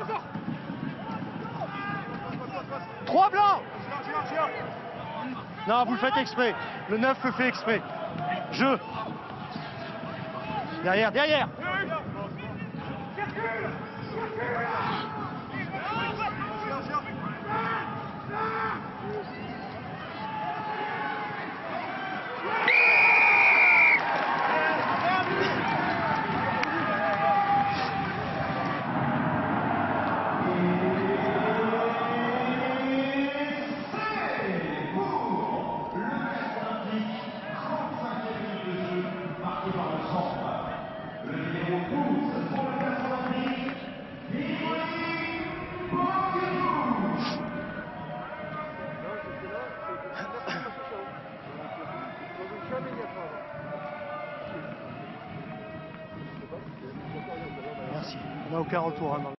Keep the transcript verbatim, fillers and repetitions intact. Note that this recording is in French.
Trois blancs. Non, vous le faites exprès. Le neuf le fait exprès. Jeu. Derrière, derrière. Merci. On n'a aucun retour. Hein, dans le...